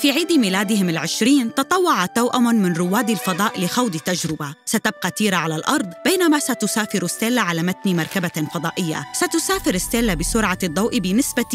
في عيد ميلادهم العشرين تطوع توأم من رواد الفضاء لخوض تجربة. ستبقى تيرا على الأرض بينما ستسافر ستيلا على متن مركبة فضائية. ستسافر ستيلا بسرعة الضوء بنسبة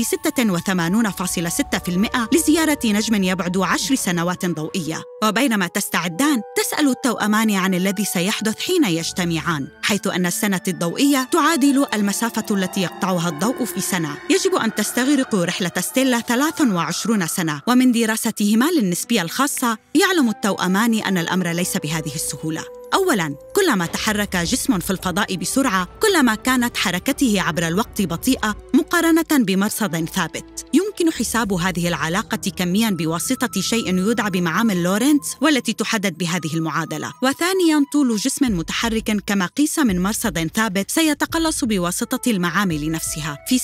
86.6% لزيارة نجم يبعد 10 سنوات ضوئية. وبينما تستعدان تسأل التوأمان عن الذي سيحدث حين يجتمعان، حيث أن السنة الضوئية تعادل المسافة التي يقطعها الضوء في سنة. يجب أن تستغرق رحلة ستيلا 23 سنة، ومن دراستهما للنسبية الخاصة يعلم التوأمان أن الأمر ليس بهذه السهولة. أولاً، كلما تحرك جسم في الفضاء بسرعة كلما كانت حركته عبر الوقت بطيئة مقارنة بمرصد ثابت. يمكن حساب هذه العلاقة كمياً بواسطة شيء يدعى بمعامل لورنتز والتي تحدد بهذه المعادلة. وثانياً، طول جسم متحرك كما قيس من مرصد ثابت سيتقلص بواسطة المعامل نفسها. في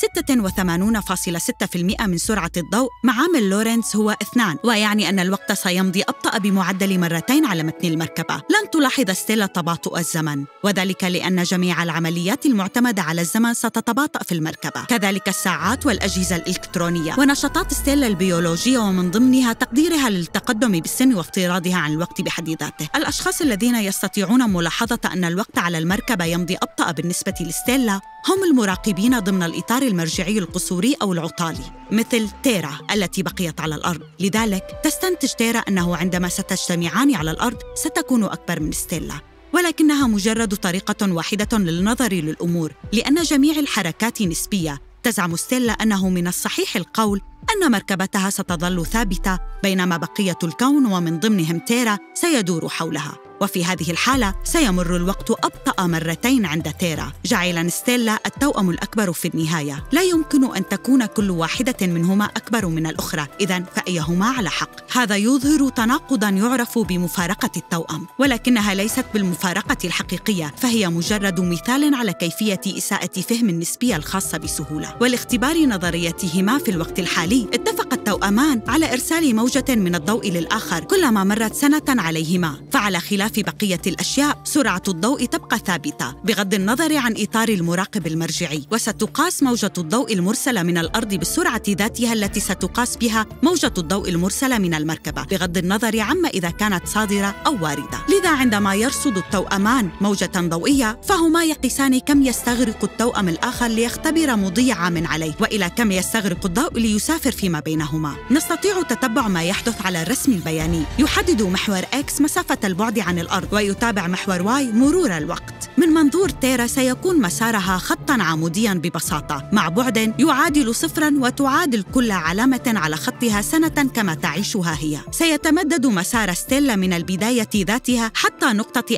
86.6% من سرعة الضوء معامل لورنتز هو 2، ويعني أن الوقت سيمضي أبطأ بمعدل مرتين على متن المركبة. لن تلاحظ ستيلا تباطؤ الزمن، وذلك لأن جميع العمليات المعتمدة على الزمن ستتباطأ في المركبة، كذلك الساعات والأجهزة الإلكترونية ونشاطات ستيلا البيولوجية، ومن ضمنها تقديرها للتقدم بالسن وافتراضها عن الوقت بحد ذاته. الأشخاص الذين يستطيعون ملاحظة أن الوقت على المركبة يمضي أبطأ بالنسبة لستيلا هم المراقبين ضمن الإطار المرجعي القصوري أو العطالي، مثل تيرا التي بقيت على الأرض. لذلك تستنتج تيرا أنه عندما ستجتمعان على الأرض ستكون أكبر من ستيلا، ولكنها مجرد طريقة واحدة للنظر للأمور، لأن جميع الحركات نسبية. تزعم ستيلا أنه من الصحيح القول أن مركبتها ستظل ثابتة بينما بقية الكون ومن ضمنهم تيرا سيدور حولها، وفي هذه الحالة سيمر الوقت أبطأ مرتين عند تيرا، جعلا ستيلا التوأم الأكبر في النهاية. لا يمكن أن تكون كل واحدة منهما أكبر من الأخرى، إذن فأيهما على حق؟ هذا يظهر تناقضاً يعرف بمفارقة التوأم، ولكنها ليست بالمفارقة الحقيقية، فهي مجرد مثال على كيفية إساءة فهم النسبية الخاصة بسهولة. ولاختبار نظريتهما في الوقت الحالي اتفق التوأمان على إرسال موجة من الضوء للآخر كلما مرت سنة عليهما، فعلى خلاف بقية الأشياء سرعة الضوء تبقى ثابتة بغض النظر عن إطار المراقب المرجعي، وستقاس موجة الضوء المرسلة من الأرض بالسرعة ذاتها التي ستقاس بها موجة الضوء المرسلة من المركبة بغض النظر عما إذا كانت صادرة أو واردة. لذا عندما يرصد التوأمان موجة ضوئية فهما يقيسان كم يستغرق التوأم الآخر ليختبر مضي عام عليه، وإلى كم يستغرق الضوء ليسافر فيما بينهما. نستطيع تتبع ما يحدث على الرسم البياني. يحدد محور X مسافة البعد عن الأرض، ويتابع محور Y مرور الوقت. من منظور تيرا سيكون مسارها خطاً عمودياً ببساطة مع بعد يعادل 0 وتعادل كل علامة على خطها سنة كما تعيشها هي. سيتمدد مسار ستيلا من البداية ذاتها حتى نقطة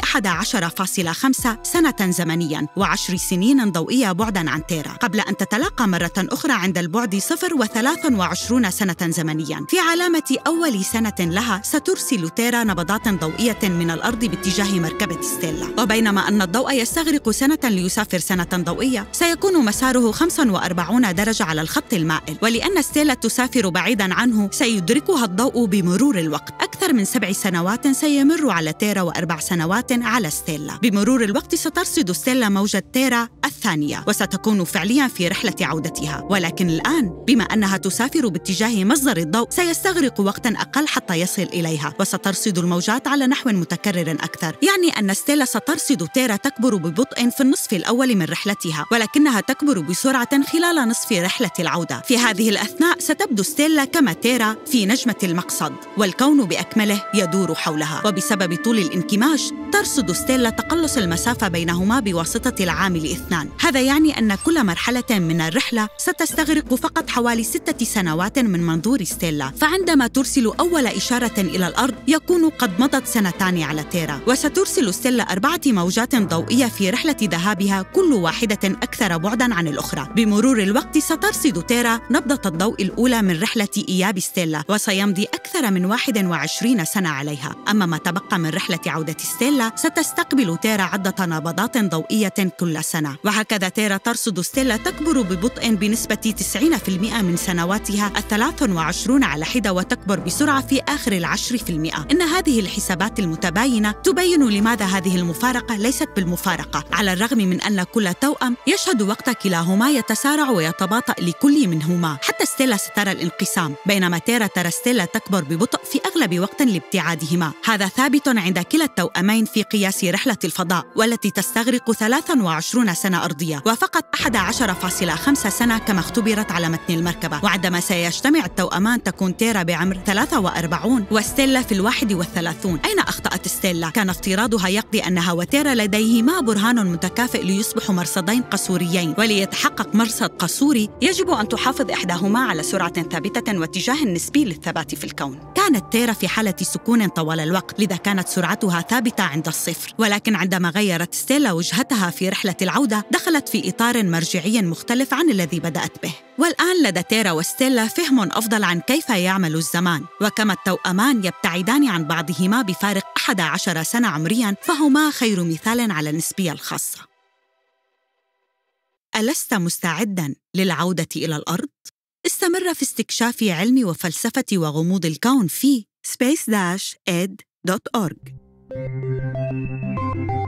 11.5 سنة زمنياً و10 سنين ضوئية بعداً عن تيرا، قبل أن تتلاقى مرة أخرى عند البعد 0 و23 سنة زمنياً. في علامة أول سنة لها سترسل تيرا نبضات ضوئية من الأرض باتجاه مركبة ستيلا، وبينما أن الضوء يستغرق سنة ليسافر سنة ضوئية سيكون مساره 45 درجة على الخط المائل، ولأن ستيلا تسافر بعيداً عنه سيدركها الضوء بمرور الوقت. أكثر من 7 سنوات سيمر على تيرا و4 سنوات على ستيلا. بمرور الوقت سترصد ستيلا موجة تيرا الثانية وستكون فعلياً في رحلة عودتها، ولكن الآن بما أنها تسافر باتجاه مصدر الضوء سيستغرق وقتاً أقل حتى يصل إليها، وسترصد الموجات على نحو متكرر أكثر. يعني أن ستيلا سترصد تيرا تكبر ببطء في النصف الأول من رحلتها، ولكنها تكبر بسرعة خلال نصف رحلة العودة. في هذه الأثناء ستبدو ستيلا كما تيرا في نجمة المقصد، والكون بأكمله يدور حولها، وبسبب طول الانكماش ترصد ستيلا تقلص المسافة بينهما بواسطة العامل 2. هذا يعني أن كل مرحلة من الرحلة ستستغرق فقط حوالي 6 سنوات من منظور ستيلا، فعندما ترسل أول إشارة إلى الأرض يكون قد مضت 2 سنين على تيرا. وسترسل ستيلا 4 موجات ضوئية في رحلة ذهابها كل واحدة أكثر بعداً عن الأخرى. بمرور الوقت سترصد تيرا نبضة الضوء الأولى من رحلة إياب ستيلا، وسيمضي أكثر من 21 سنة عليها. أما ما تبقى من رحلة عودة ستيلا ستستقبل تيرا عدة نبضات ضوئية كل سنة، وهكذا تيرا ترصد ستيلا تكبر ببطء بنسبة 90% من سنواتها 23 على حدة، وتكبر بسرعة في آخر 10%. إن هذه الحسابات المتباينة البينة تبين لماذا هذه المفارقة ليست بالمفارقة، على الرغم من أن كل توأم يشهد وقت كلاهما يتسارع ويتباطأ لكل منهما. حتى ستيلا سترى الانقسام، بينما تيرا ترى ستيلا تكبر ببطء في أغلب وقت لابتعادهما. هذا ثابت عند كلا التوأمين في قياس رحلة الفضاء، والتي تستغرق 23 سنة أرضية وفقط 11.5 سنة كما اختبرت على متن المركبة. وعندما سيجتمع التوأمان تكون تيرا بعمر 43 وستيلا في 31. أين أخطأت ستيلا؟ كان افتراضها يقضي أنها وتيرا لديهما برهان متكافئ ليصبحوا مرصدين قصوريين، وليتحقق مرصد قصوري يجب أن تحافظ إحداهما على سرعة ثابتة واتجاه نسبي للثبات في الكون. كانت تيرا في حالة سكون طوال الوقت، لذا كانت سرعتها ثابتة عند الصفر. ولكن عندما غيرت ستيلا وجهتها في رحلة العودة دخلت في إطار مرجعي مختلف عن الذي بدأت به. والآن لدى تيرا وستيلا فهم أفضل عن كيف يعمل الزمان، وكما التوأمان يبتعدان عن بعضهما بفارق 11 سنة عمرياً، فهما خير مثال على النسبية الخاصة. ألست مستعداً للعودة إلى الأرض؟ استمر في استكشاف علم وفلسفة وغموض الكون في space-ed.org.